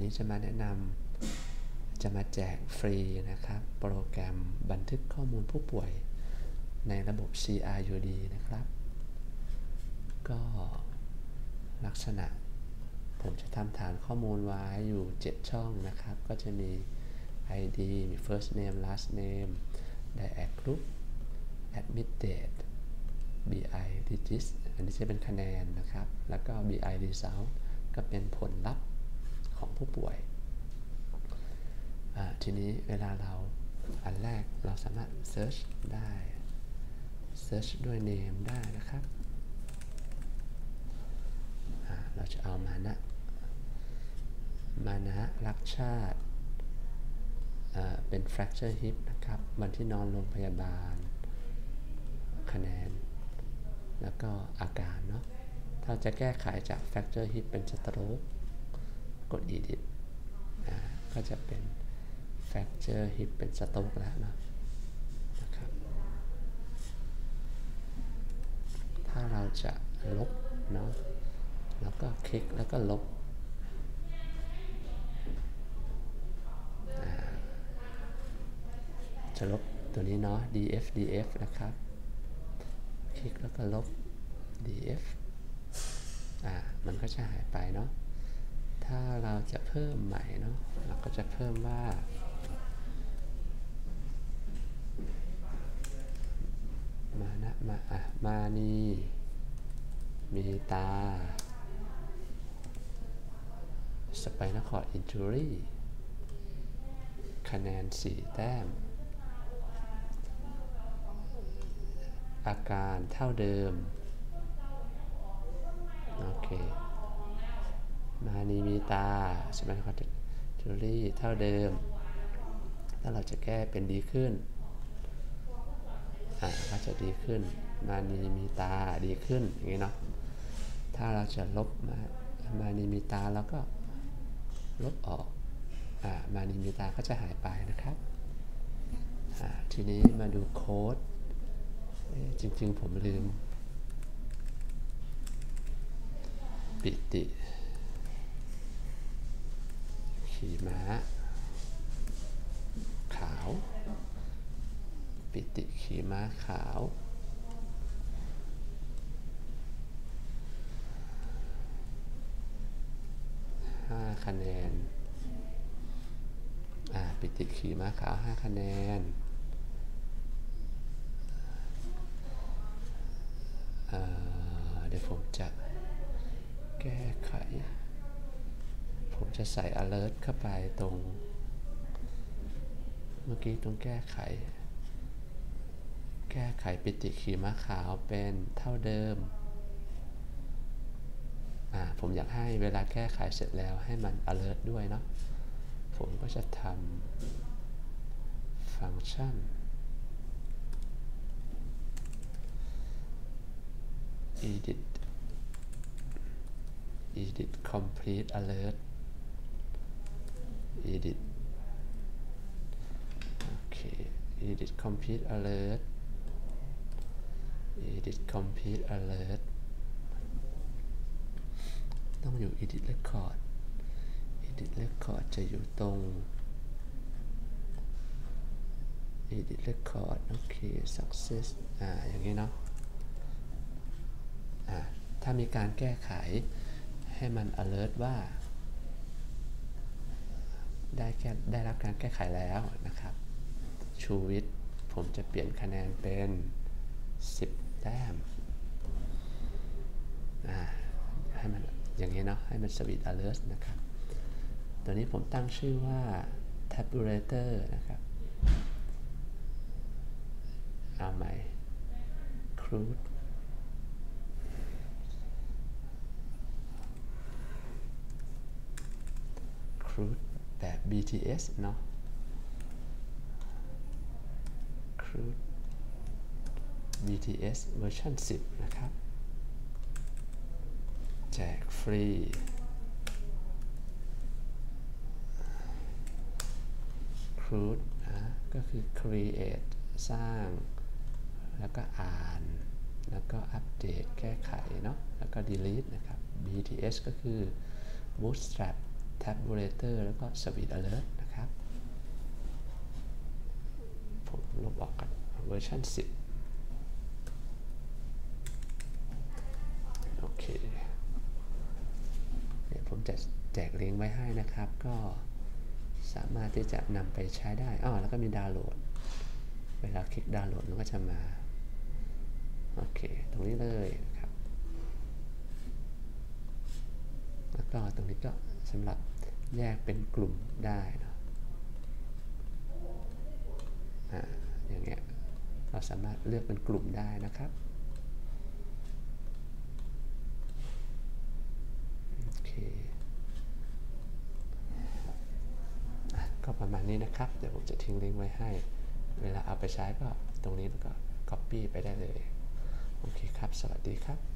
นี้จะมาแนะนำจะมาแจกฟรีนะครับโปรแกรมบันทึกข้อมูลผู้ป่วยในระบบ CRUD นะครับก็ลักษณะผมจะทำฐานข้อมูลไว้อยู่7ช่องนะครับก็จะมี ID มี first name last name diag group admit date BI digits อันนี้จะเป็นคะแนนนะครับแล้วก็ BI result ก็เป็นผลลัพธ์ของผู้ป่วยทีนี้เวลาเราอันแรกเราสามารถ search ได้ search ด้วย name ได้นะครับเราจะเอามานะรักชาติเป็น fracture hip นะครับวันที่นอนโรงพยาบาลคะแนนแล้วก็อาการเนาะถ้าจะแก้ไขจาก fracture hip เป็น stroke กด edit ก็จะเป็น fracture hip เป็น stroke แล้วนะครับถ้าเราจะลบเนาะแล้วก็คลิกแล้วก็ลบจะลบตัวนี้เนาะ df นะครับคลิกแล้วก็ลบ df มันก็จะหายไปเนาะถ้าเราจะเพิ่มใหม่เนาะเราก็จะเพิ่มว่ามานีมีตา spinal cord injury คะแนน4แต้มอาการเท่าเดิมโอเคมานีมีตา spinal cord injury เท่าเดิมถ้าเราจะแก้เป็นดีขึ้นก็จะดีขึ้นมานีมีตาดีขึ้นอย่างนี้เนาะถ้าเราจะลบมานีมีตาแล้วก็ลบออกมานีมีตาก็จะหายไปนะครับทีนี้มาดูโค้ดจริงๆผมลืมปิติขี่ม้าขาวปิติขี่ม้าขาว5คะแนนปิติขี่ม้าขาว5คะแนนเดี๋ยวผมจะแก้ไขผมจะใส่ alert เข้าไปตรงเมื่อกี้ตรงแก้ไขปิติขี่ม้าขาวเป็นเท่าเดิมผมอยากให้เวลาแก้ไขเสร็จแล้วให้มัน alert ด้วยเนาะผมก็จะทำฟังก์ชัน edit complete alert edit โอเค edit complete alertต้องอยู่ edit record จะอยู่ตรง edit record โอเค success อย่างนี้เนาะถ้ามีการแก้ไขให้มัน alert ว่าได้รับการแก้ไขแล้วนะครับชูวิทย์ผมจะเปลี่ยนคะแนนเป็น10แต้มให้มันอย่างนี้เนาะให้มัน Switch alert นะครับตัวนี้ผมตั้งชื่อว่า tabulator นะครับเอาใหม่ crudeแบบ BTS เนาะ crude BTS เวอร์ชัน10นะครับแจกฟรีcrudeก็คือ create สร้างแล้วก็อ่านแล้วก็อัปเดตแก้ไขเนาะแล้วก็ delete นะครับ BTS ก็คือ bootstrap Tabulator แล้วก็ Sweet Alert นะครับผมลบออกกันเวอร์ชัน10โอเคเดี๋ยวผมจะแจกลิงก์ไว้ให้นะครับก็สามารถที่จะนำไปใช้ได้แล้วก็มีดาวน์โหลดเวลาคลิกดาวน์โหลดมันก็จะมาโอเคตรงนี้เลยครับแล้วก็ตรงนี้ก็สำหรับแยกเป็นกลุ่มได้นะอย่างเงี้ยเราสามารถเลือกเป็นกลุ่มได้นะครับโอเคก็ประมาณนี้นะครับเดี๋ยวผมจะทิ้งลิงก์ไว้ให้เวลาเอาไปใช้ก็ตรงนี้แล้วก็ Copy ไปได้เลยโอเคครับสวัสดีครับ